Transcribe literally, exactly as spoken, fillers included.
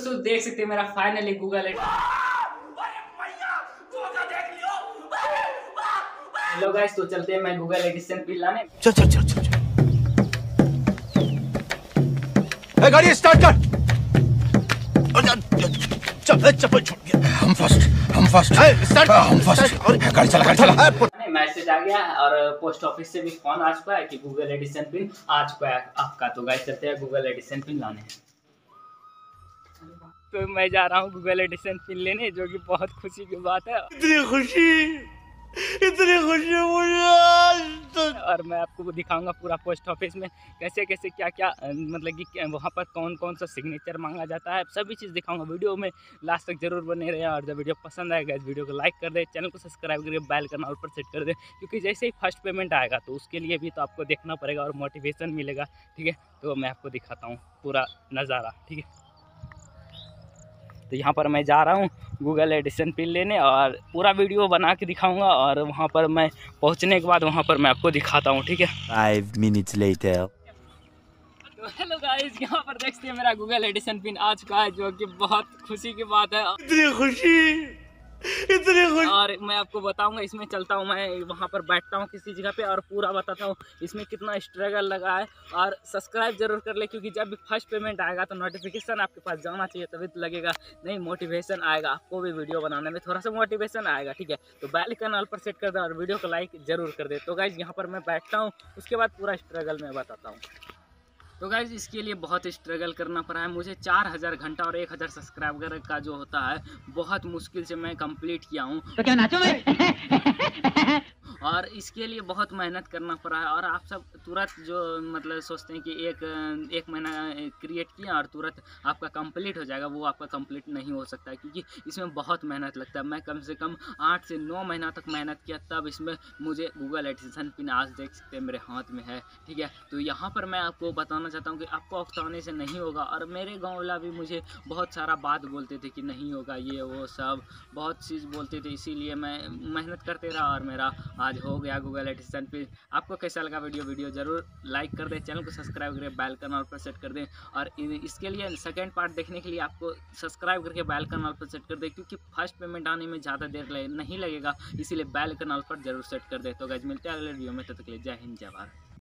दोस्तों देख सकते हैं मेरा फाइनली गूगल हेलो गाइस, तो चलते हैं मैं गूगल एडिशन पिन लाने। चल चल चल चल ए, गाड़ी स्टार्ट कर। चल चप्पल छूट गया। हम फर्स्ट हम फर्स्ट स्टार्ट हम फर्स्ट गाड़ी चला गाड़ी चला। मैसेज आ गया और पोस्ट ऑफिस से भी फोन आ चुका है कि गूगल एडिशन पिन आ चुका है आपका। तो गाइस चलते हैं गूगल एडिशन पिन लाने। तो मैं जा रहा हूँ गूगल एडिशन पिन लेने, जो कि बहुत खुशी की बात है। इतनी खुशी इतनी खुशी मुझे। और मैं आपको दिखाऊंगा पूरा पोस्ट ऑफिस में कैसे कैसे क्या क्या मतलब कि वहाँ पर कौन कौन सा सिग्नेचर मांगा जाता है, सभी चीज़ दिखाऊंगा। वीडियो में लास्ट तक जरूर बने रहे। और जब वीडियो पसंद आएगा इस वीडियो को लाइक कर दे, चैनल को सब्सक्राइब करके बेल का ऑल पर सेट कर दे, क्योंकि जैसे ही फर्स्ट पेमेंट आएगा तो उसके लिए भी तो आपको देखना पड़ेगा और मोटिवेशन मिलेगा। ठीक है, तो मैं आपको दिखाता हूँ पूरा नज़ारा। ठीक है, तो यहाँ पर मैं जा रहा हूँ गूगल एडिशन पिन लेने और पूरा वीडियो बना के दिखाऊंगा। और वहाँ पर मैं पहुँचने के बाद वहाँ पर मैं आपको दिखाता हूँ। ठीक है, फाइव मिनट्स लेटर। तो हेलो गाइस, यहाँ पर देखते हैं मेरा गूगल एडिशन पिन आ चुका है, जो कि बहुत खुशी की बात है। इतनी खुशी इतनी खुशी। और मैं आपको बताऊंगा, इसमें चलता हूँ मैं वहाँ पर बैठता हूँ किसी जगह पे और पूरा बताता हूँ इसमें कितना स्ट्रगल लगा है। और सब्सक्राइब जरूर कर ले, क्योंकि जब भी फर्स्ट पेमेंट आएगा तो नोटिफिकेशन आपके पास जाना चाहिए, तभी तो लगेगा नहीं मोटिवेशन आएगा, आपको भी वीडियो बनाने में थोड़ा सा मोटिवेशन आएगा। ठीक है, तो बेल आइकन ऑल पर सेट कर दे और वीडियो को लाइक जरूर कर दे। तो गाइज यहाँ पर मैं बैठता हूँ, उसके बाद पूरा स्ट्रगल मैं बताता हूँ। तो गाइज इसके लिए बहुत स्ट्रगल करना पड़ा है मुझे। चार हज़ार घंटा और एक हज़ार सब्सक्राइबर का जो होता है बहुत मुश्किल से मैं कंप्लीट किया हूँ। तो क्या नाचो मैं? और इसके लिए बहुत मेहनत करना पड़ा है। और आप सब तुरंत जो मतलब सोचते हैं कि एक एक महीना क्रिएट किया और तुरंत आपका कंप्लीट हो जाएगा, वो आपका कंप्लीट नहीं हो सकता है, क्योंकि इसमें बहुत मेहनत लगता है। मैं कम से कम आठ से नौ महीना तक मेहनत किया, तब इसमें मुझे गूगल एडिशन पिन आज देख सकते हैं मेरे हाथ में है। ठीक है, तो यहाँ पर मैं आपको बताना चाहता हूँ कि आपको अफताने से नहीं होगा। और मेरे गाँव वाला भी मुझे बहुत सारा बात बोलते थे कि नहीं होगा, ये वो सब बहुत चीज़ बोलते थे, इसीलिए मैं मेहनत करते रहा और मेरा आज हो गया गूगल एडिशन पे। आपको कैसा लगा वीडियो वीडियो जरूर लाइक कर दें, चैनल को सब्सक्राइब करें, बेल का ऑल पर सेट कर दें। और इसके लिए सेकंड पार्ट देखने के लिए आपको सब्सक्राइब करके बेल का ऑल पर सेट कर दें, क्योंकि फर्स्ट पेमेंट आने में ज़्यादा देर नहीं लगेगा, इसीलिए बेल का ऑल पर जरूर सेट कर दें। तो गाइस मिलते हैं अगले वीडियो में, तब तक के लिए जय हिंद जय भारत।